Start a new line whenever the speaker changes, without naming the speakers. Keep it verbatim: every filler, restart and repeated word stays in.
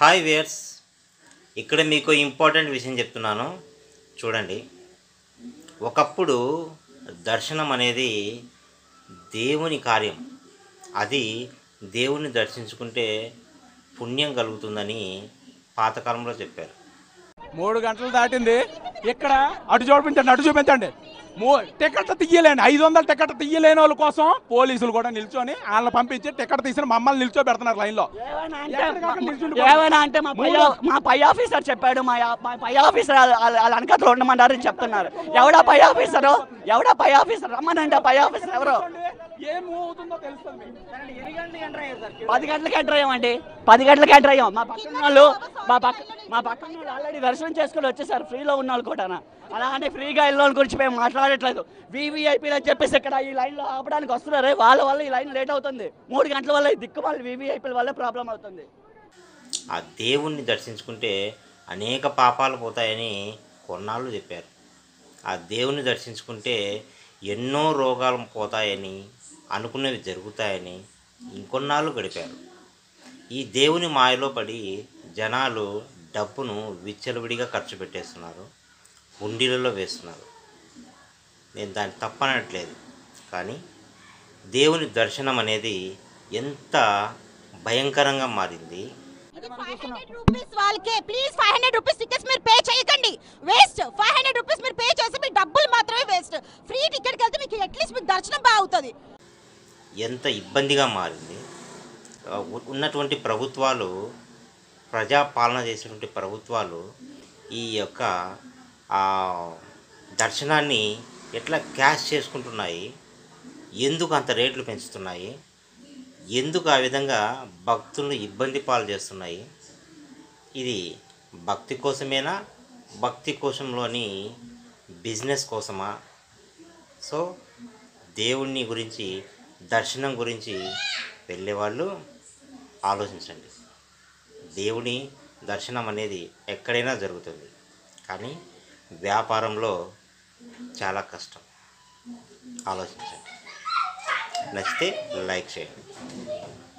Hi wears, ఇక్కడ మీకు important విషయం చెప్తున్నాను చూడండి. ఒకప్పుడు దర్శనం అనేది దేవుని కార్యం. అది దేవుని దర్శించుకుంటే పుణ్యం కలుగుతుందని పాతకాలంలో చెప్పారు.
మూడు గంటలు దాటింది. ఇక్కడ అటు చూపించండి, అటు చూపించండి. మూ టికెట్ తీయలేని ఐదు వందల టికెట్ తీయలేని వాళ్ళ కోసం పోలీసులు కూడా నిల్చొని వాళ్ళని పంపించి టికెట్ తీసిన మమ్మల్ని నిల్చో పెడుతున్నారు లైన్లో.
ఏమైనా అంటే మా పై మా పై ఆఫీసర్ చెప్పాడు, మా మా పై ఆఫీసర్ వాళ్ళ వెనకట్లో ఉండమన్నారని చెప్తున్నారు. ఎవడా పై ఆఫీసరు? ఎవడా పై ఆఫీసర్? రమ్మనండి. పై ఆఫీసర్ ఎవరు? పది గంటలకు ఎంటర్ అయ్యామండి. పది గంటలకు ఎంటర్ అయ్యాం. మా పక్కన వాళ్ళు మా పక్క మా పక్కన వాళ్ళు ఆల్రెడీ దర్శనం చేసుకుని వచ్చేసారు, ఫ్రీలో ఉన్న వాళ్ళు కూడా. అలానే ఫ్రీగా వెళ్ళిన వాళ్ళ గురించి మేము మాట్లాడట్లేదు. వీవీఐపీలు అని చెప్పేసి ఇక్కడ ఈ లైన్లో ఆపడానికి వస్తున్నారు. వాళ్ళ వల్ల ఈ లైన్ లేట్ అవుతుంది. మూడు గంటల వల్ల దిక్కు వాళ్ళ వీవీఐపీల వల్ల ప్రాబ్లం అవుతుంది.
ఆ దేవుణ్ణి దర్శించుకుంటే అనేక పాపాలు పోతాయని కొన్నాళ్ళు చెప్పారు. ఆ దేవుణ్ణి దర్శించుకుంటే ఎన్నో రోగాలు పోతాయని, అనుకున్నవి జరుగుతాయని ఇంకొన్నాళ్ళు గడిపారు. ఈ దేవుని మాయలో పడి జనాలు డబ్బును విచ్చలవిడిగా ఖర్చు పెట్టేస్తున్నారు, హుండీలలో వేస్తున్నారు. నేను దాన్ని తప్పనట్లేదు, కానీ దేవుని దర్శనం అనేది ఎంత భయంకరంగా మారింది.
ఫైవ్ హండ్రెడ్ రూపీస్ వాళ్ళకే please five hundred rupees tickets మీరు పే చేయకండి. వేస్ట్. ఫైవ్ హండ్రెడ్ రూపీస్ మీరు పే చేస్తే మీ డబ్బులు మాత్రమే వేస్ట్. ఫ్రీ టికెట్కి వెళ్తే మీకు అట్లీస్ట్ మీకు దర్శనం బాగా అవుతుంది.
ఎంత ఇబ్బందిగా మారింది. ఉన్నటువంటి ప్రభుత్వాలు, ప్రజాపాలన చేసేటువంటి ప్రభుత్వాలు ఈ యొక్క దర్శనాన్ని ఎట్లా క్యాష్ చేసుకుంటున్నాయి, ఎందుకు అంత రేట్లు పెంచుతున్నాయి, ఎందుకు ఆ విధంగా భక్తులను ఇబ్బంది పాలు చేస్తున్నాయి? ఇది భక్తి కోసమేనా, భక్తి కోసంలోని బిజినెస్ కోసమా? సో దేవుణ్ణి గురించి, దర్శనం గురించి వెళ్ళేవాళ్ళు ఆలోచించండి. దేవుని దర్శనం అనేది ఎక్కడైనా జరుగుతుంది, కానీ వ్యాపారంలో చాలా కష్టం. ఆలోచించండి. నచ్చితే లైక్ చేయండి.